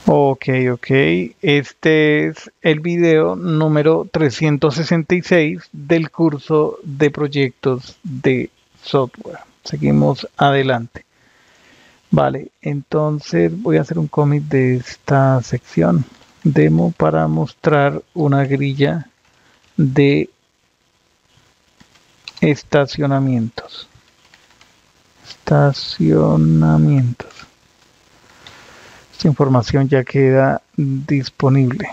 Ok, ok. Este es el video número 366 del curso de proyectos de software. Seguimos adelante. Vale, entonces voy a hacer un cómic de esta sección. Demo para mostrar una grilla de estacionamientos. Estacionamientos. Esta información ya queda disponible.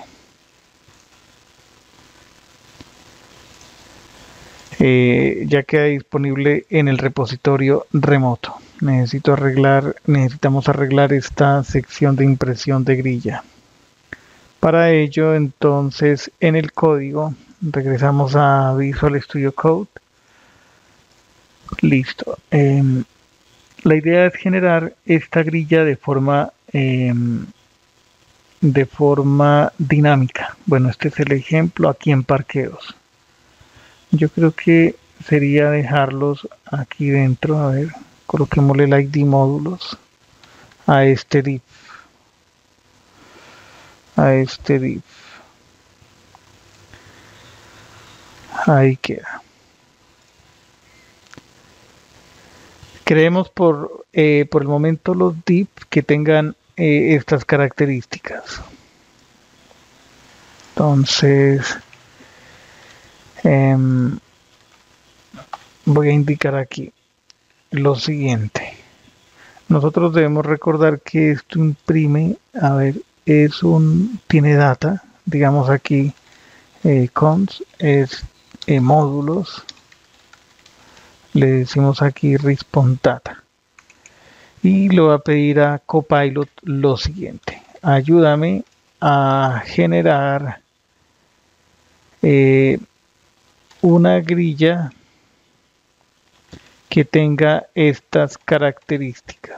Ya queda disponible en el repositorio remoto. Necesitamos arreglar esta sección de impresión de grilla. Para ello, entonces, en el código, regresamos a Visual Studio Code. Listo. La idea es generar esta grilla de forma dinámica. Bueno, este es el ejemplo aquí en parqueos. Yo creo que sería dejarlos aquí dentro. A ver, coloquémosle el ID módulos a este div. Ahí queda. Creemos por el momento los div que tengan estas características. Entonces, voy a indicar aquí lo siguiente. Nosotros debemos recordar que esto imprime, a ver, tiene data, digamos aquí, cons es módulos, le decimos aquí response data y le voy a pedir a Copilot lo siguiente: ayúdame a generar una grilla que tenga estas características.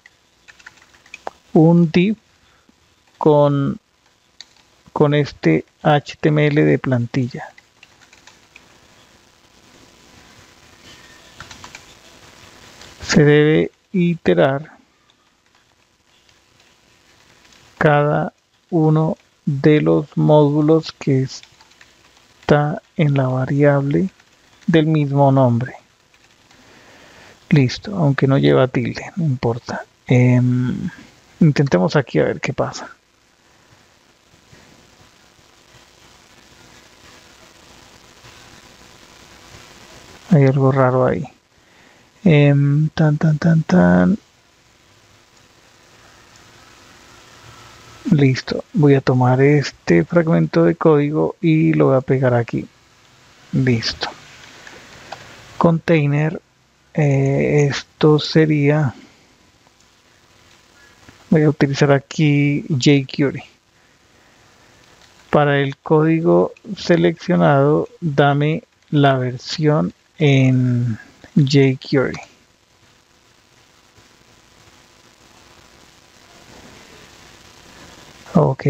Un div con este HTML de plantilla. Se debe iterar cada uno de los módulos que está en la variable del mismo nombre. Listo, aunque no lleva tilde, no importa. Intentemos aquí a ver qué pasa. Hay algo raro ahí. Tan. Listo, voy a tomar este fragmento de código y lo voy a pegar aquí. Listo. Container, esto sería, voy a utilizar aquí jQuery. Para el código seleccionado, dame la versión en jQuery. Ok,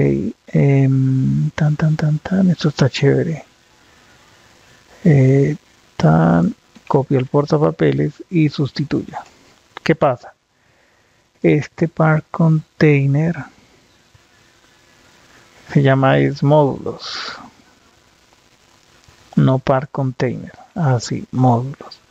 esto está chévere. Copio el portapapeles y sustituyo. ¿Qué pasa? Este par container se llama es módulos, no par container, así, módulos.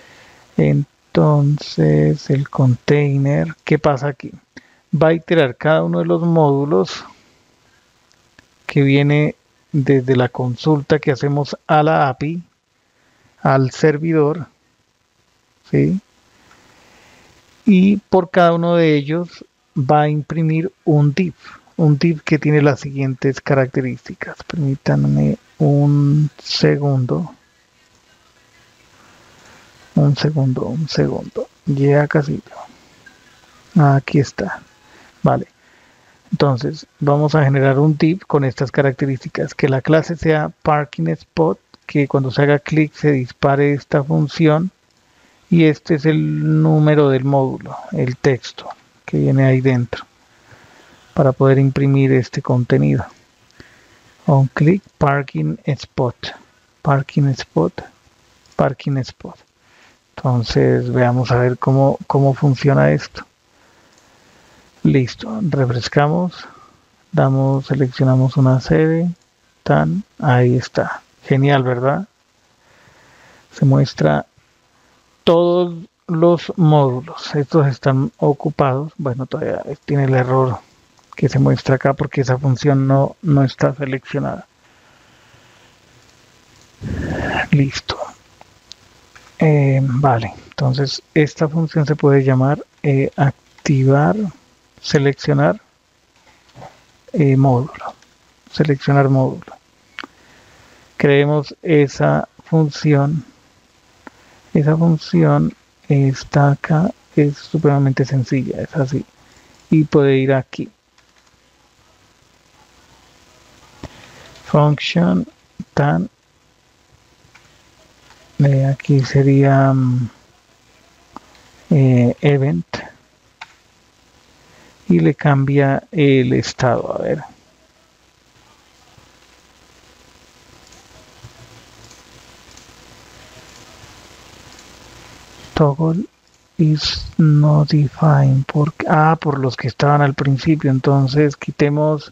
Entonces el container, ¿qué pasa aquí? Va a iterar cada uno de los módulos que viene desde la consulta que hacemos a la API, al servidor, ¿sí? Y por cada uno de ellos va a imprimir un div que tiene las siguientes características. Permítanme un segundo. Ya casi. Aquí está. Vale. Entonces, vamos a generar un div con estas características. Que la clase sea parking spot, que cuando se haga clic se dispare esta función. Y este es el número del módulo, el texto que viene ahí dentro, para poder imprimir este contenido. On click parking spot. Entonces veamos a ver cómo funciona esto. Listo, refrescamos. seleccionamos una sede, ahí está. Genial, ¿verdad? Se muestra todos los módulos. Estos están ocupados. Bueno, todavía tiene el error que se muestra acá porque esa función no está seleccionada. Listo. Vale, entonces esta función se puede llamar activar, seleccionar módulo. Seleccionar módulo. Creemos esa función. Esa función está acá, es supremamente sencilla, es así. Y puede ir aquí. Function tan. Aquí sería event. Y le cambia el estado. A ver. Toggle is not defined por los que estaban al principio. Entonces quitemos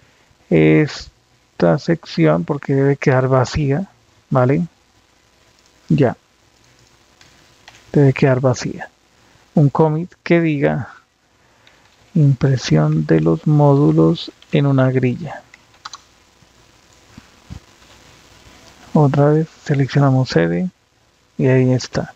esta sección porque debe quedar vacía, ¿vale? Ya, debe quedar vacía. Un commit que diga impresión de los módulos en una grilla. Otra vez seleccionamos sede y ahí está.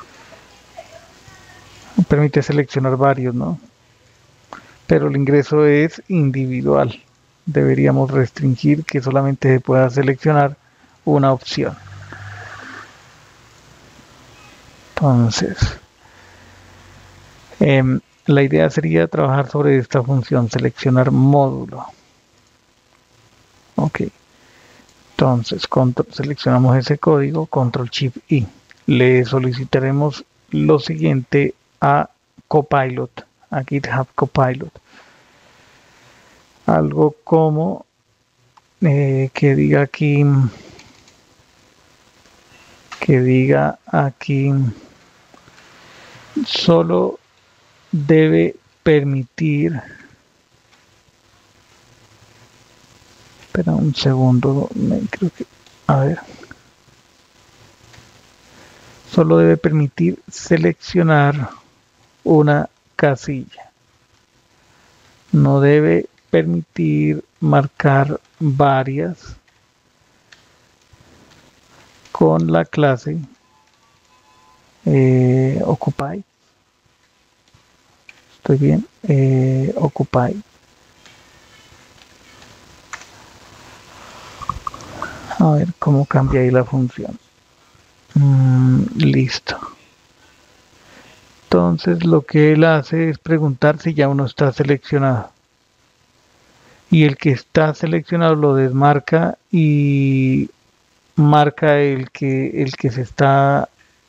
Permite seleccionar varios, ¿no? Pero el ingreso es individual. Deberíamos restringir que solamente se pueda seleccionar una opción. Entonces, la idea sería trabajar sobre esta función, seleccionar módulo. Ok. Entonces, seleccionamos ese código, Control Shift I. Le solicitaremos lo siguiente a Copilot, a GitHub Copilot. Algo como que diga aquí solo debe permitir, espera un segundo, creo que, a ver, solo debe permitir seleccionar una casilla, no debe permitir marcar varias con la clase Occupy. Estoy bien, Occupy. A ver cómo cambia ahí la función. Listo. Entonces lo que él hace es preguntar si ya uno está seleccionado. Y el que está seleccionado lo desmarca y marca el que se está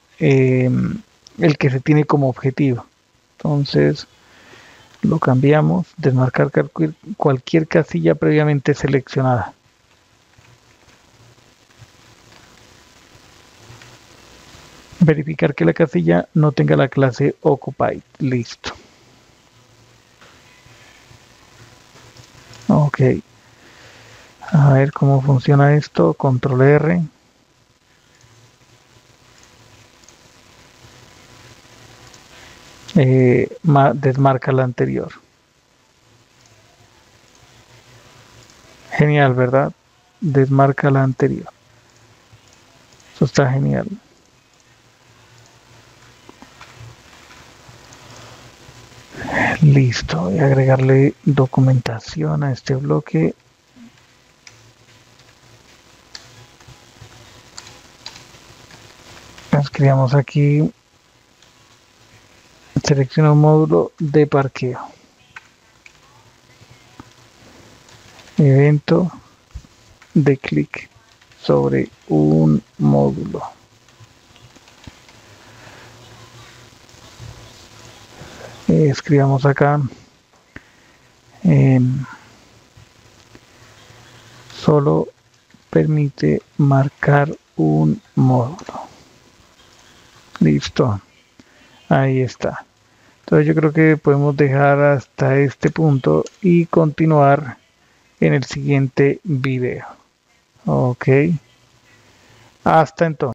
el que se tiene como objetivo. Entonces lo cambiamos, desmarcar cualquier casilla previamente seleccionada. Verificar que la casilla no tenga la clase Occupied. Listo. Ok. A ver cómo funciona esto. Control R. Desmarca la anterior. Genial, ¿verdad? Desmarca la anterior. Eso está genial. Listo, voy a agregarle documentación a este bloque. Escribamos aquí, selecciona un módulo de parqueo. Evento de clic sobre un módulo. Escribamos acá solo permite marcar un módulo. Listo, ahí está. Entonces yo creo que podemos dejar hasta este punto y continuar en el siguiente video. Ok. Hasta entonces.